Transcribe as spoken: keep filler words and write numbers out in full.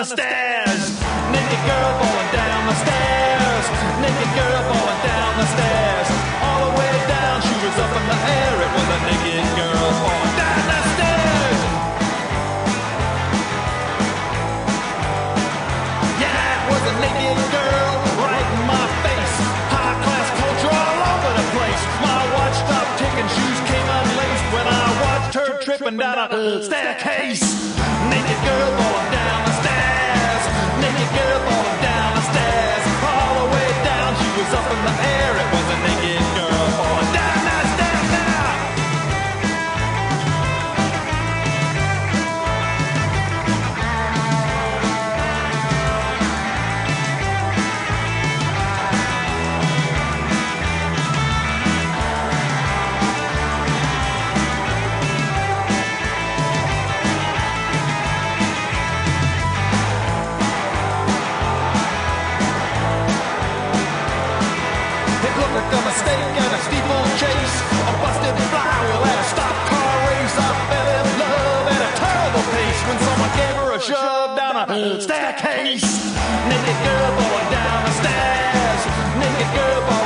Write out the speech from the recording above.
the stairs. Naked girl falling down the stairs. Naked girl falling down the stairs. All the way down, she was up in the air. It was a naked girl falling down the stairs. Yeah, it was a naked girl right in my face. High class culture all over the place. My watch stopped ticking, shoes came unlaced when I watched her tripping down a staircase. Naked girl falling down the stairs. Naked girl falling down the stairs. All the way down, she was up in the air. It was a naked girl falling down the stairs now. A mistake and a steeplechase, a busted flywheel and a stopped car race. I fell in love at a terrible pace when someone gave her a shove down a staircase. Naked girl falling down the stairs. Naked girl falling